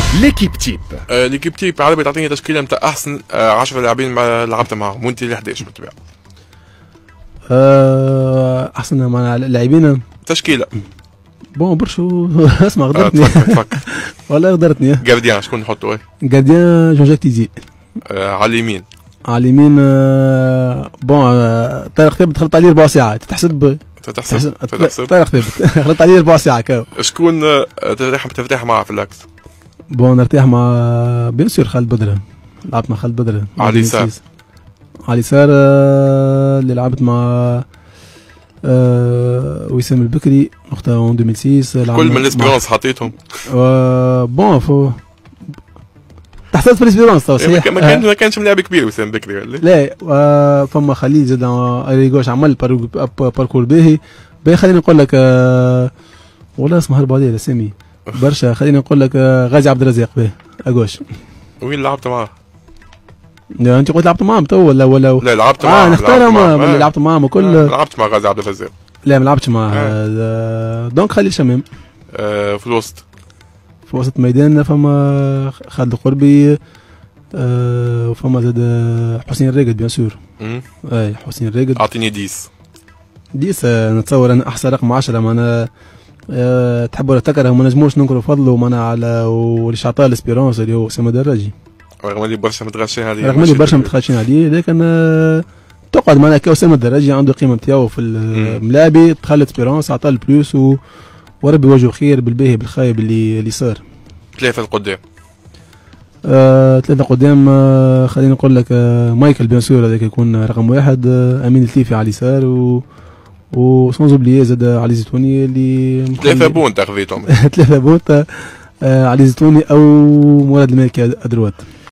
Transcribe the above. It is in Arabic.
ليكيب تيب. ليكيب تيب عربي تعطيني تشكيله نتاع احسن 10 لاعبين ما لعبت معاهم وانت ال 11 بالطبيعه. احسن مع اللاعبين تشكيله بون برشو. اسمع غدرتني. تفكر والله غدرتني. جارديان شكون نحطوا ايه؟ جارديان جون جاك تيزي. على اليمين. على اليمين بون طارق ثابت خلط عليه 4 ساعات تحسب. طارق ثابت خلط عليه 4 ساعات كاو. شكون ترتاح معاه في الاكس؟ بون نرتاح مع بيان سور خالد بدر. لعبت مع خالد بدر. على اليسار. على اليسار اللي لعبت مع وسام البكري وقتها 2006. كل من ليسبيرونس حطيتهم. بون فو تحصلت في ليسبيرونس صحيح. ما كانش ملاعب كبير وسام بكري ولا؟ لا فما خليل زاد ريغوش عمل باركور باهي. خليني نقول لك والله اسمه هرب عليه الاسامي برشا. خليني نقول لك غازي عبد الرزاق باهي اغوش. وين لعبت معاه؟ انت قلت لعبت معاهم تو ولا لا لعبت معاه. نختارهم اللي لعبت معاهم وكل. لعبت مع غازي عبد الرزاق. لا ما لعبتش معاه. دونك خليل شمام. في الوسط. في وسط الميدان فما خالد القربي وفما زاد حسين الراقد بيان سور. اي حسين الراقد. اعطيني 10 نتصور انا احسن رقم 10 معنا. تحب ولا تكره ما نجموش ننكروا فضله معنا على وليش عطاه الاسبيرونس اللي هو اسامه دراجي. رغم اللي برشا متغشين عليه لكن تقعد معنا كاسامه الدراجي عنده قيمه نتاعو في الملاعبي. دخل اسبيرونس عطاه البلوس وربي وجهه خير بالباهي بالخايب اللي صار. 3 القدام. 3 قدام. خليني نقول لك مايكل بيان سور هذاك يكون رقم 1. امين التيفي على اليسار وسونز اوبليي زاد علي زيتوني اللي 3 بونت خذيتهم. 3 بونت علي زيتوني او مراد المالكي ادروات.